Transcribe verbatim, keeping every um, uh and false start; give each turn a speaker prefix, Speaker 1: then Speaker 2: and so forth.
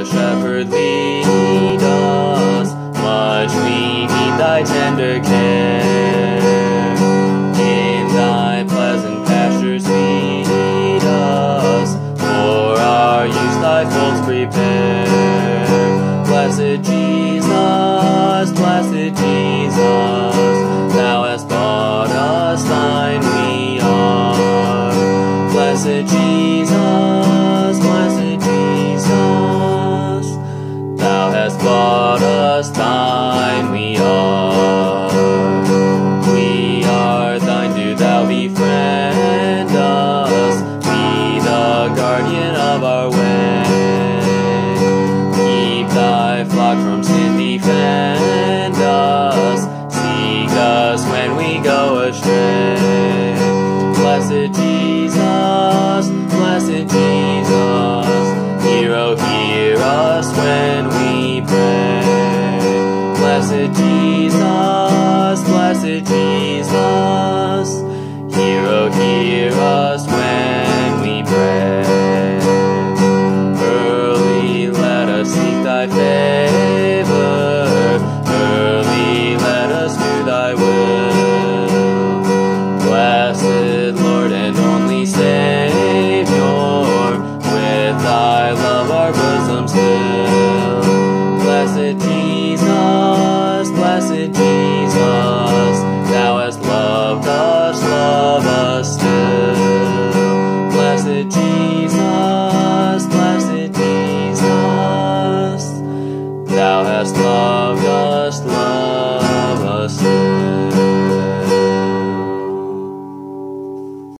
Speaker 1: Shepherd, lead us, much we need thy tender care. In thy pleasant pastures feed us, for our use thy folds prepare. Blessed Jesus, blessed Jesus, thou hast bought us, thine we are. Blessed Jesus, blessed Jesus, thou hast bought us, thine